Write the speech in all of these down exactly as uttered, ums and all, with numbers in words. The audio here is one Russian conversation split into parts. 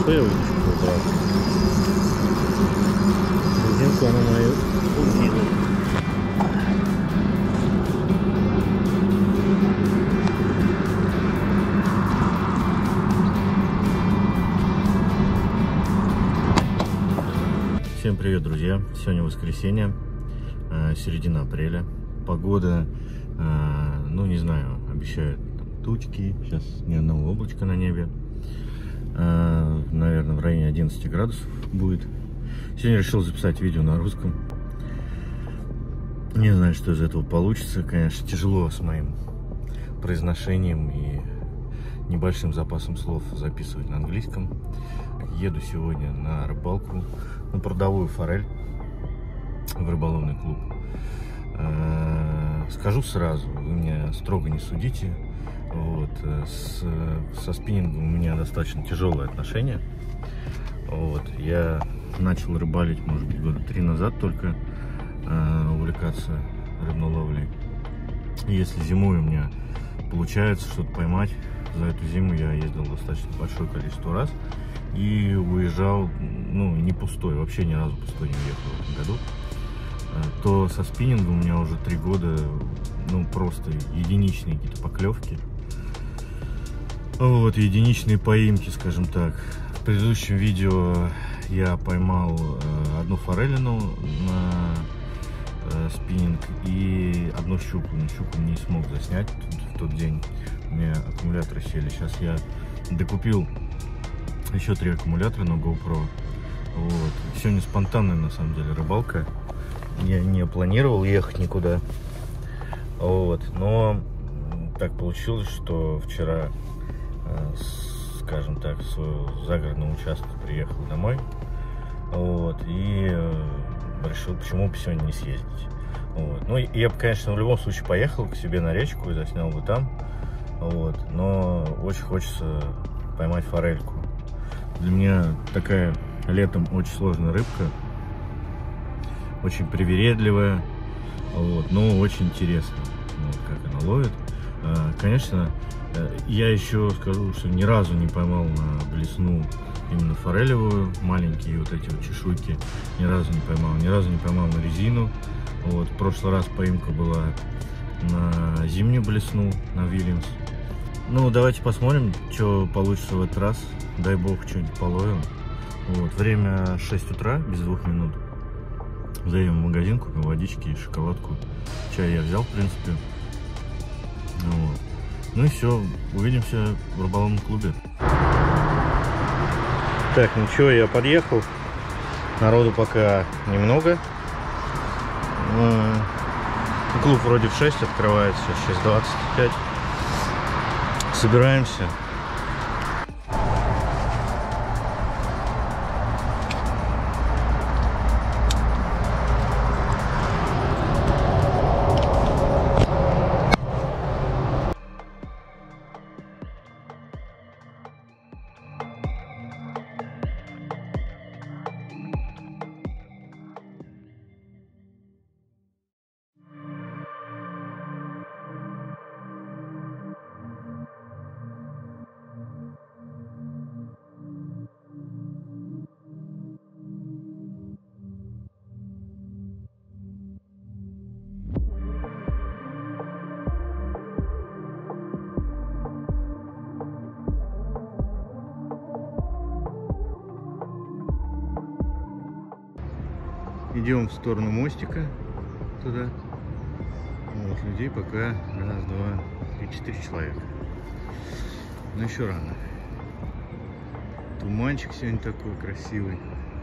что я удочку убрал? Резинку она мою убила. Всем привет, друзья! Сегодня воскресенье, середина апреля. Погода, ну не знаю, обещают там тучки. Сейчас ни одного облачка на небе. Наверное, в районе одиннадцати градусов будет. Сегодня решил записать видео на русском. Не знаю, что из этого получится. Конечно, тяжело с моим произношением и небольшим запасом слов записывать на английском. Еду сегодня на рыбалку, на прудовую форель в рыболовный клуб. Скажу сразу, вы меня строго не судите. Вот, с, со спиннингом у меня достаточно тяжелые отношения. Вот, я начал рыбалить, может быть, года три назад только, э, увлекаться рыбной ловлей. Если зимой у меня получается что-то поймать, за эту зиму я ездил достаточно большое количество раз и уезжал, ну, не пустой, вообще ни разу пустой не уехал в этом году. Э, то со спиннингом у меня уже три года, ну, просто единичные какие-то поклевки. Вот, единичные поимки, скажем так. В предыдущем видео я поймал э, одну форелину на э, спиннинг и одну щуку. Но щуку не смог заснять в тот день. У меня аккумуляторы сели. Сейчас я докупил еще три аккумулятора на GoPro. Вот. Сегодня спонтанная, на самом деле, рыбалка. Я не планировал ехать никуда. Вот. Но так получилось, что вчера, скажем так, в свой загородный участок приехал домой, вот, и э, решил, почему бы сегодня не съездить. Вот. Ну, я бы, конечно, в любом случае поехал к себе на речку и заснял бы там, вот, но очень хочется поймать форельку. Для меня такая летом очень сложная рыбка, очень привередливая, вот, но очень интересно, вот, как она ловит. Конечно, я еще скажу, что ни разу не поймал на блесну именно форелевую, маленькие вот эти вот чешуйки, ни разу не поймал, ни разу не поймал на резину. Вот, в прошлый раз поимка была на зимнюю блесну, на Вильямс. Ну, давайте посмотрим, что получится в этот раз. Дай бог, что-нибудь половим. Вот, время шесть утра, без двух минут. Заедем в магазин, купим водички, шоколадку. Чай я взял, в принципе. Вот. Ну и все, увидимся в рыболовном клубе. Так, ну что, я подъехал. Народу пока немного. Клуб вроде в шесть открывается, шесть двадцать пять. Собираемся. Идем в сторону мостика туда. Вот, людей пока раз, два, три, четыре человека. Но еще рано. Туманчик сегодня такой красивый.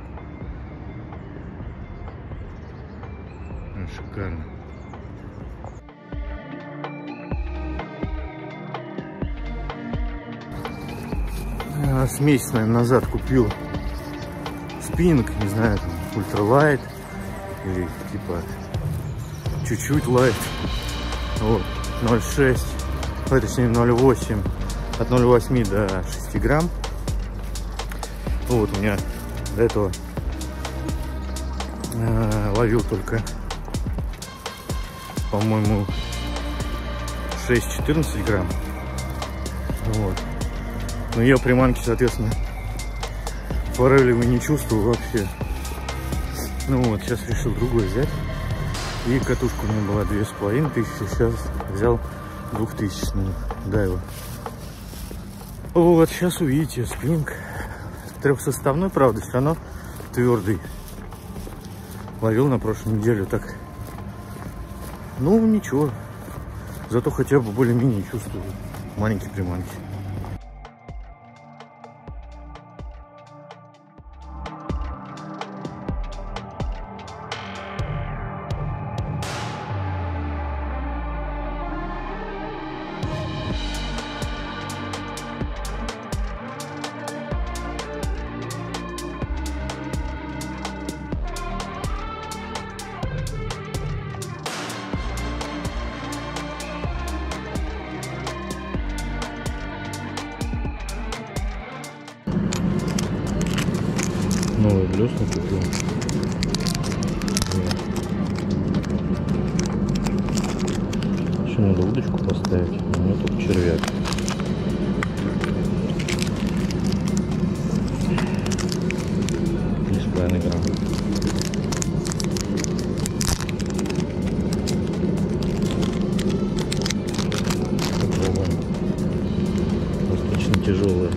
А, шикарно. А, с месяц, наверное, назад купил спиннинг, не знаю, там, ультралайт. Или типа чуть-чуть лайт. Вот, ноль шесть, ой, точнее ноль восемь, от ноль восемь до шести грамм. Вот, у меня до этого э, ловил только, по-моему, шесть-четырнадцать грамм. Вот. Но ее приманки, соответственно, форелевый не чувствую вообще. Ну вот, сейчас решил другой взять. И катушка у меня была две с половиной тысячи, сейчас взял двухтысячную Дайва. Вот, сейчас увидите, спиннинг трехсоставной, правда, все равно твердый. Ловил на прошлой неделе так. Ну, ничего. Зато хотя бы более-менее чувствую маленькие приманки. Новый блесна купил. Еще надо удочку поставить. У меня тут червяк. три с половиной грамма. Попробуем. Достаточно тяжелая.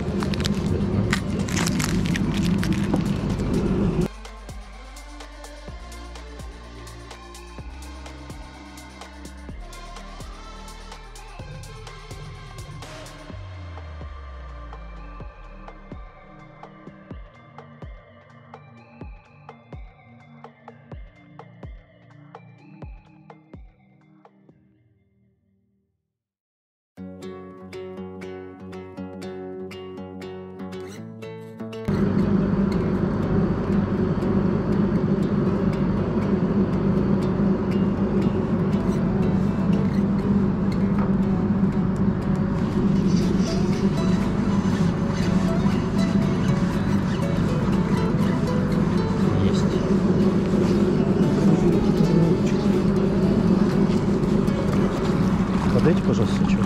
Подайте, пожалуйста, сейчас.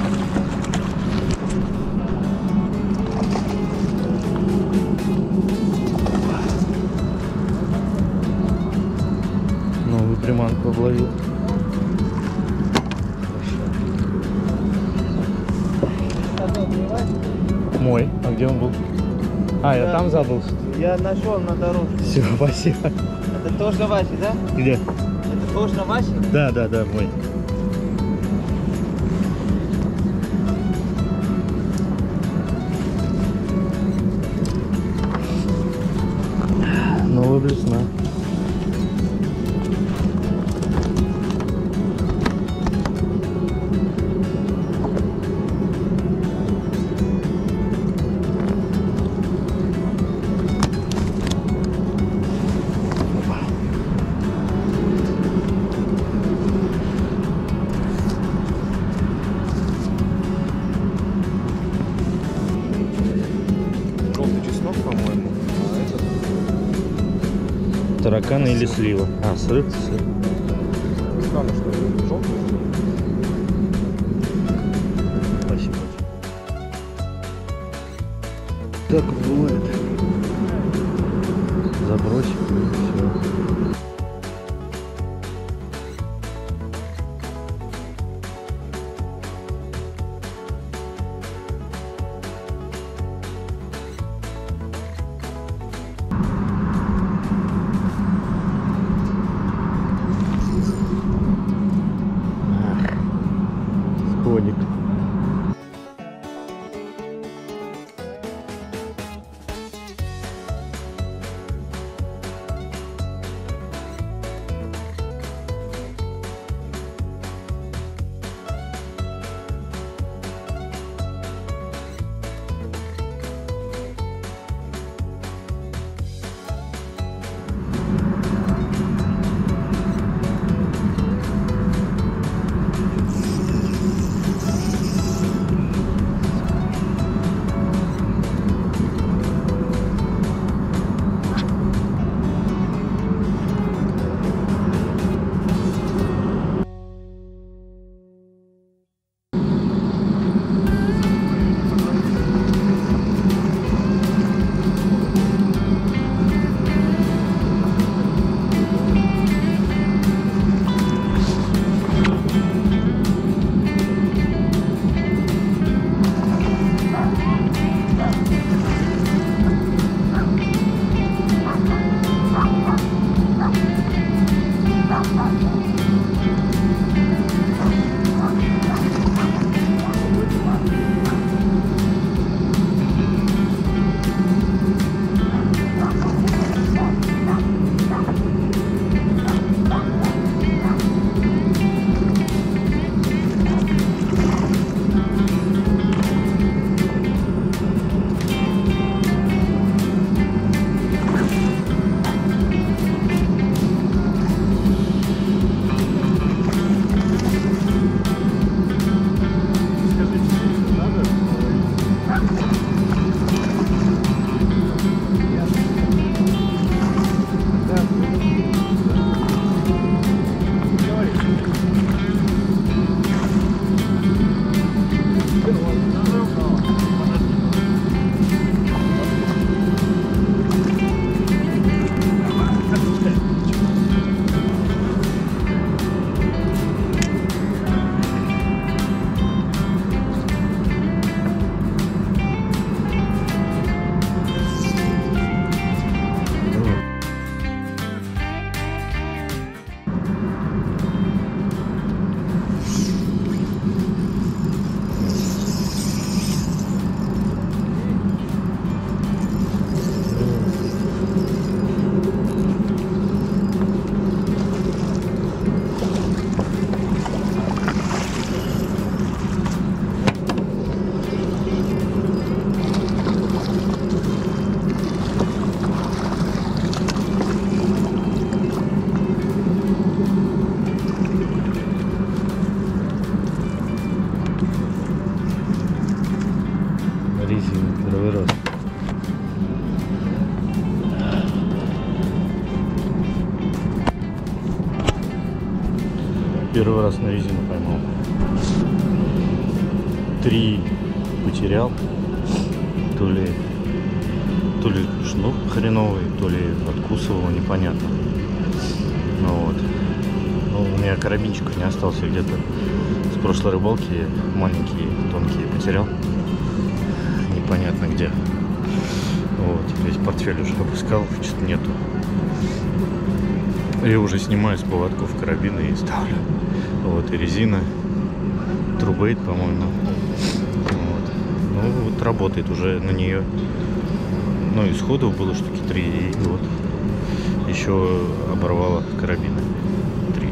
Новую приманку обловил. Мой. А где он был? А, я, я там забыл. Я нашел на дорожке. Все, спасибо. Это тоже ваши, да? Где? Это тоже ваши? Да, да, да, мой. Новая блесна. Желтый чеснок, по-моему. Тараканы или слива? А, сыр? Сыр. Странно, что желтый. Спасибо. Так бывает. Забросим и все. Сходик. Первый раз. Первый раз на резину поймал. Три потерял. То ли, то ли шнур хреновый, то ли откусывал, непонятно. Ну вот. Ну, у меня карабинчиков не остался где-то с прошлой рыбалки. Маленькие, тонкие потерял. Непонятно где. Вот. Весь портфель уже обыскал, что-то нету. Я уже снимаю с поводков карабины и ставлю. Вот, и резина. Трубейт, по-моему. Вот. Ну, вот работает уже на нее. Ну, исходов было штуки три. И вот еще оборвала карабины. Три.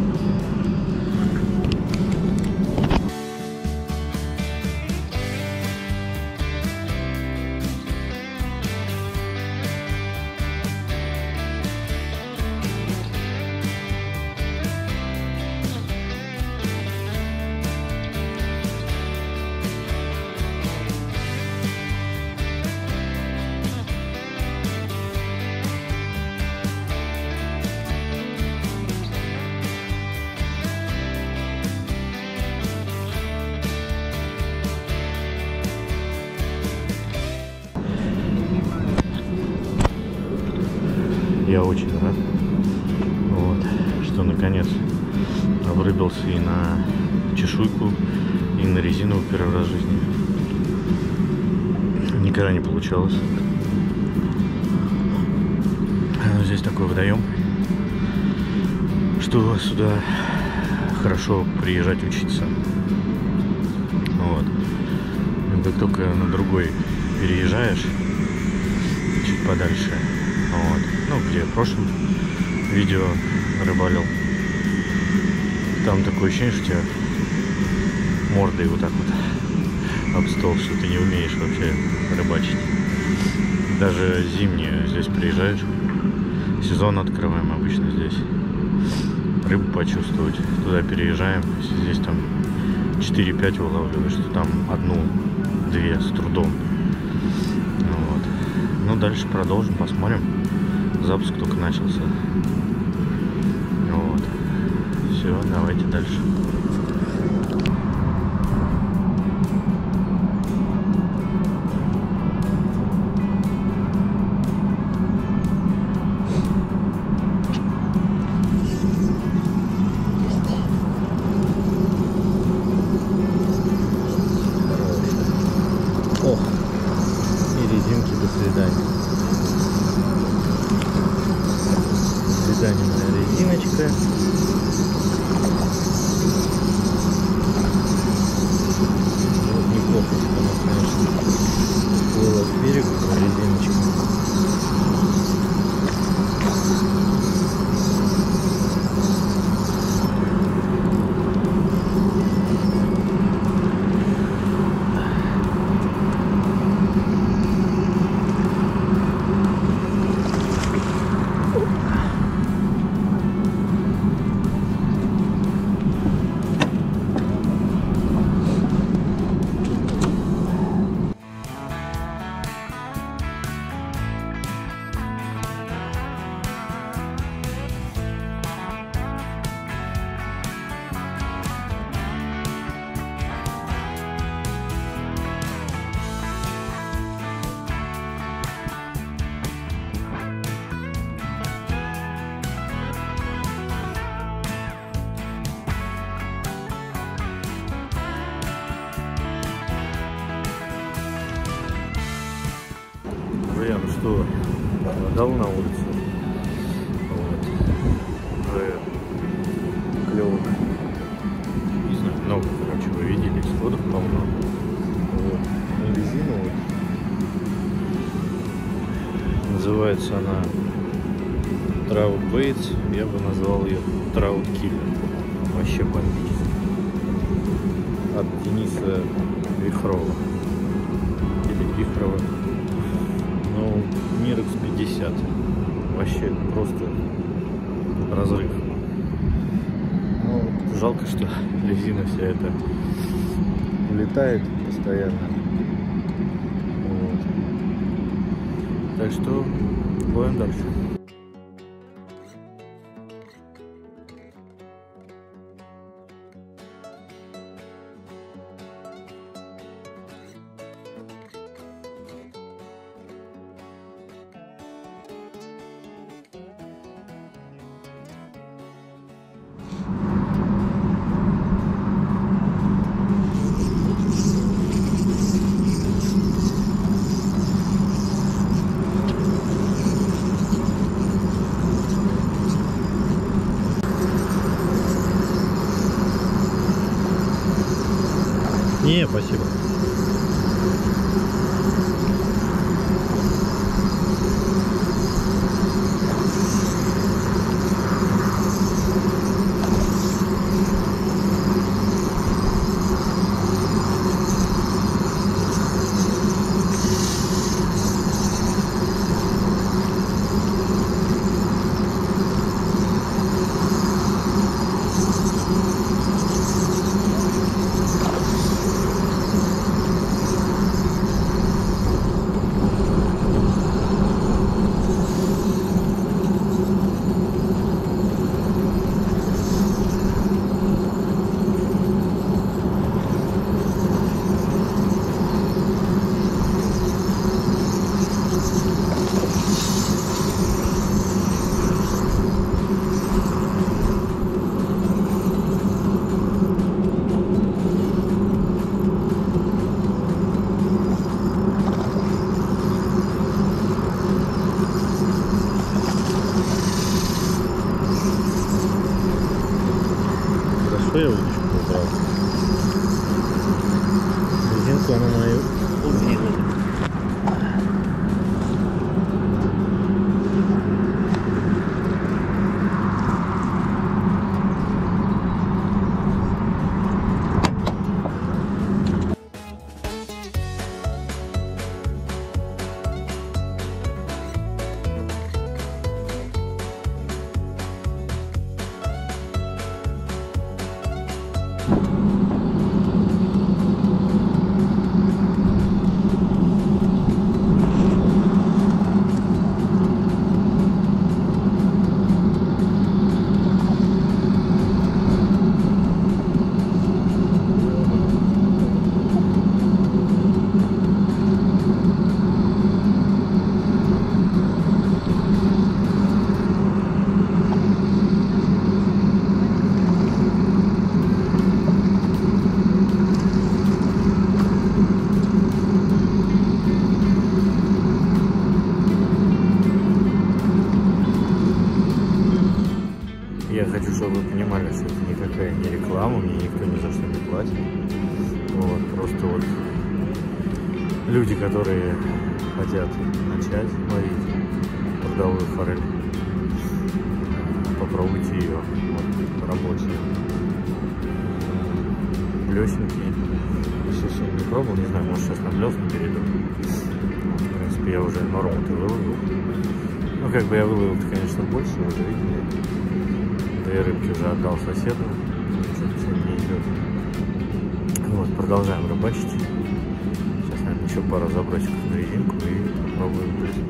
Я очень рад, вот, что наконец обрыбился и на чешуйку, и на резину первый раз в жизни. Никогда не получалось. Здесь такой водоем, что сюда хорошо приезжать учиться. Вот. Как только на другой переезжаешь, чуть подальше, вот, ну, где в прошлом видео рыбалил, там такое ощущение, что у тебя мордой вот так вот об стол, что ты не умеешь вообще рыбачить. Даже зимние здесь приезжаешь, сезон открываем обычно здесь, рыбу почувствовать, туда переезжаем, здесь там четыре-пять вылавливаешь, что там одну-две с трудом. Вот. Ну, дальше продолжим, посмотрим. Запуск только начался. Вот. Все, давайте дальше. Ох, и резинки, до свидания. До свидания, моя резиночка. Вот неплохо, что она, конечно, плыла к берегу, резиночка. Друзья, ну что, дал на улицу. Вот. Уже клёвок. Не знаю, много, короче, вы видели, исходов полно. Вот. Ну, резину вот. Называется она Trout Baits. Я бы назвал ее Trout Killer. Вообще бомбически. От Дениса Вихрова. Или Вихрова. Ну, Мирекс пятьдесят. Вообще просто разрыв. Ну, жалко, что резина вся эта улетает постоянно. Вот. Так что ловим дальше. Не, спасибо. Я удочку убрал. Резинку она мою убила. Я хочу, чтобы вы понимали, что это никакая не реклама, мне никто ни за что не платит. Вот, просто вот люди, которые хотят начать ловить трудовую форель, попробуйте ее. Вот, рабочие. Блесенькие. Сейчас я не пробовал, не знаю, может сейчас на блесну перейду. В принципе, я уже норму-то выловил. Ну, как бы я выловил-то, конечно, больше, вы уже видели. Две рыбки уже отдал соседу. Что-то сегодня не идет. Вот, продолжаем рыбачить. Сейчас, наверное, еще пару забросиков на резинку и попробуем блесну.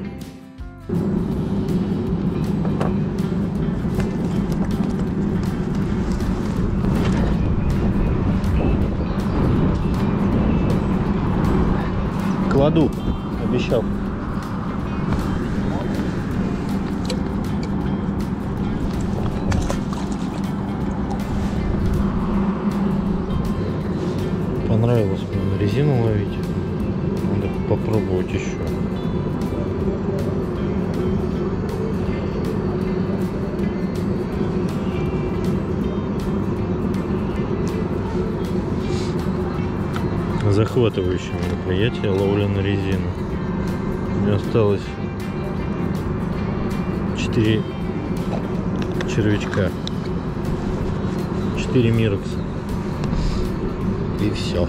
Кладу, обещал. Понравилось мне резину ловить. Надо попробовать еще. Захватывающее мероприятие, ловля на резину. У меня осталось четыре червячка, четыре мирокса. И все.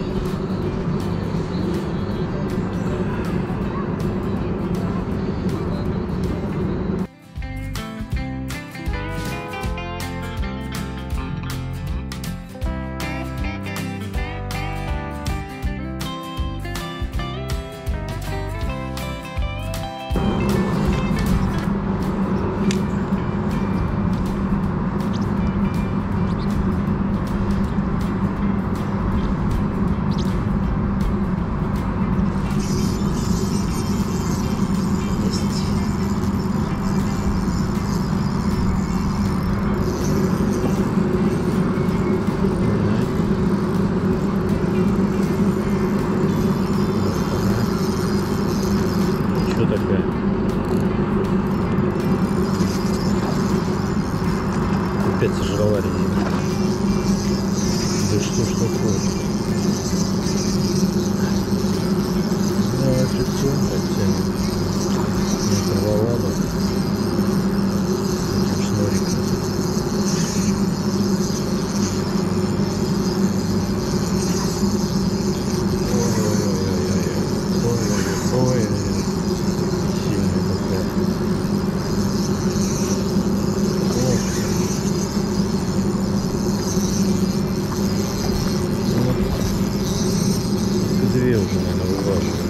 две уже, наверное, вываживаю.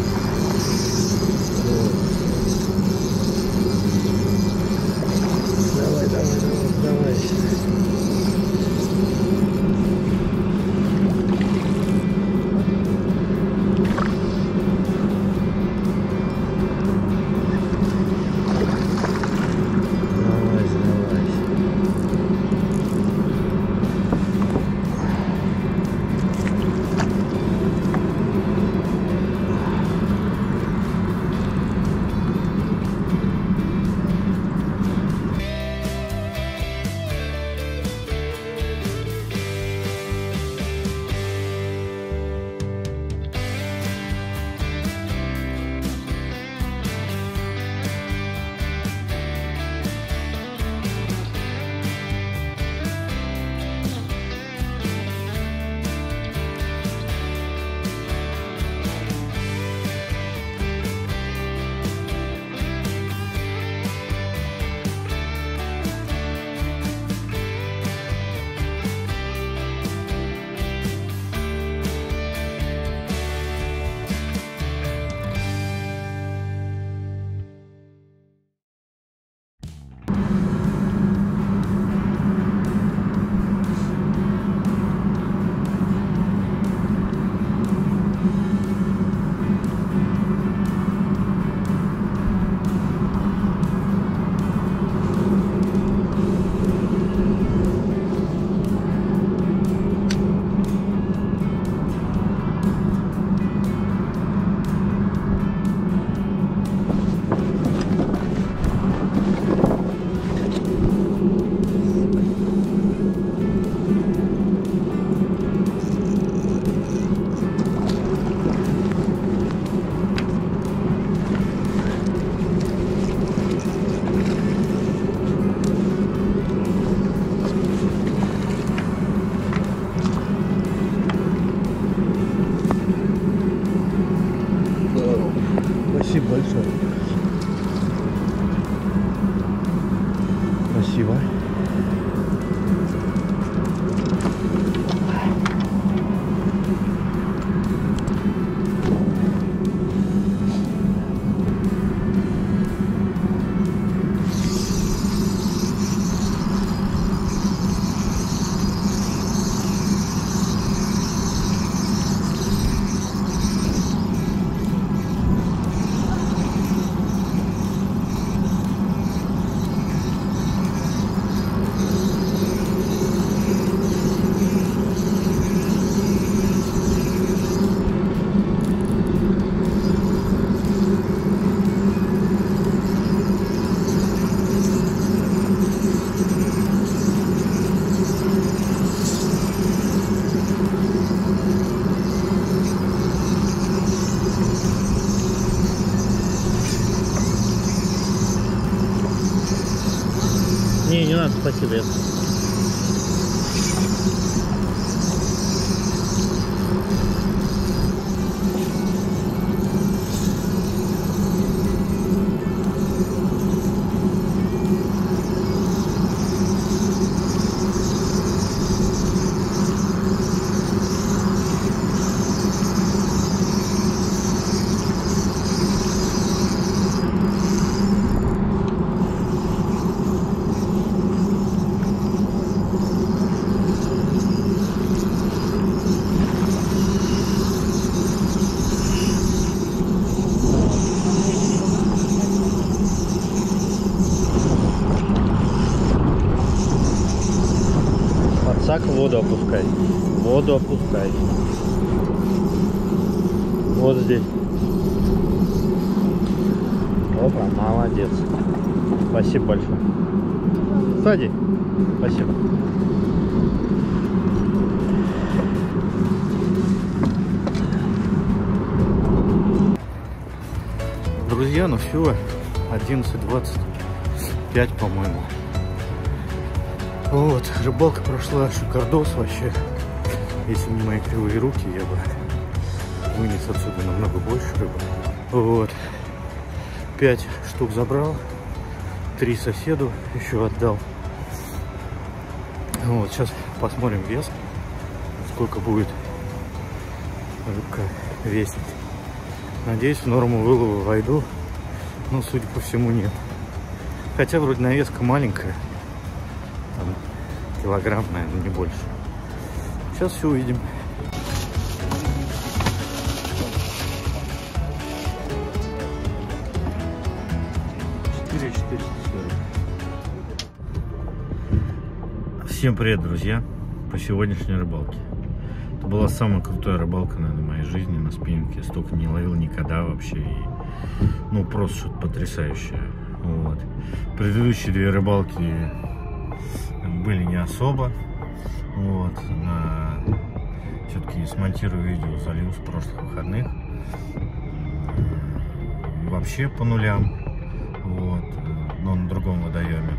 Давай, давай, давай, давай. Спасибо большое. Спасибо. Не, не надо, спасибо. Я... Подсак в воду опускай. В воду опускай. Вот здесь. Опа, молодец. Спасибо большое. Сзади. Спасибо. Друзья, ну все, одиннадцать двадцать пять, по-моему. Вот, рыбалка прошла шикардос вообще. Если не мои кривые руки, я бы вынес отсюда намного больше рыбы. Вот, пять штук забрал, три соседу еще отдал. Вот, сейчас посмотрим вес, сколько будет рыбка. весит. Надеюсь, в норму вылова войду, но, судя по всему, нет. Хотя вроде навеска маленькая, там, килограмм, наверное, не больше. Сейчас все увидим. четыре четыреста сорок. Всем привет, друзья, по сегодняшней рыбалке. Это была самая крутая рыбалка, наверное, в моей жизни на спиннинге. Я столько не ловил никогда вообще. И, ну, просто что-то потрясающее. Вот. Предыдущие две рыбалки были не особо. Вот. На... Все-таки смонтирую видео, залью с прошлых выходных. Вообще по нулям. Вот. Но на другом водоеме.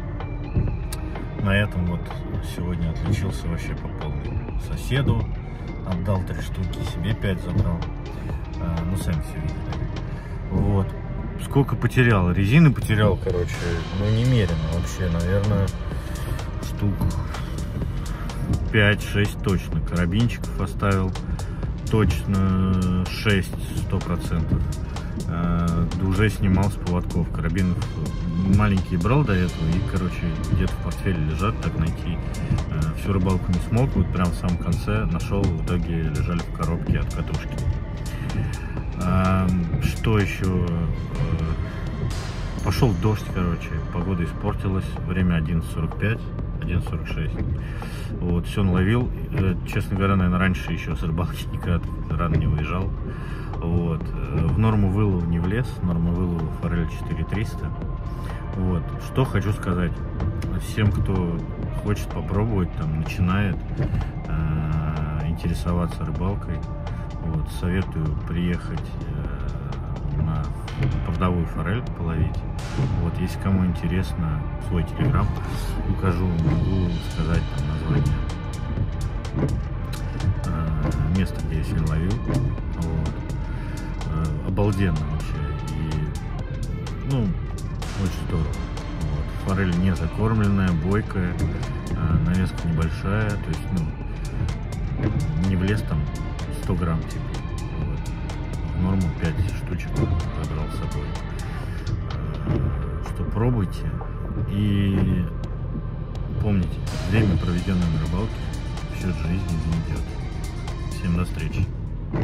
На этом вот сегодня отличился вообще по полной. Соседу отдал три штуки, себе пять забрал. А, ну, сами все видели. Вот. Сколько потерял? Резины потерял, короче, ну, немерено вообще, наверное, штук пять-шесть точно. Карабинчиков оставил точно шесть, сто процентов. Уже снимал с поводков. Карабинов маленькие брал до этого и, короче, где-то в портфеле лежат, так найти всю рыбалку не смог. Вот прям в самом конце нашел, в итоге лежали в коробке от катушки. Что еще? Пошел дождь, короче, погода испортилась, время одиннадцать сорок пять, одиннадцать сорок шесть. Вот, все наловил. Честно говоря, наверное, раньше еще с рыбалки никогда рано не выезжал. Вот. В норму вылова не влез, норма вылова форель четыре триста. Вот. Что хочу сказать всем, кто хочет попробовать, там, начинает э, интересоваться рыбалкой, вот, советую приехать э, на продовую форель половить. Вот, если кому интересно, свой телеграм укажу, могу сказать там название э, места, где я сегодня ловил. Вот. Обалденно вообще. И, ну, очень здорово. Вот. Форель не закормленная, бойкая, навеска небольшая, то есть, ну, не влез там сто грамм типа. Вот. В норму пять штучек забрал с собой. Что пробуйте. И помните, время, проведенное на рыбалке, в счет жизни не идет. Всем до встречи.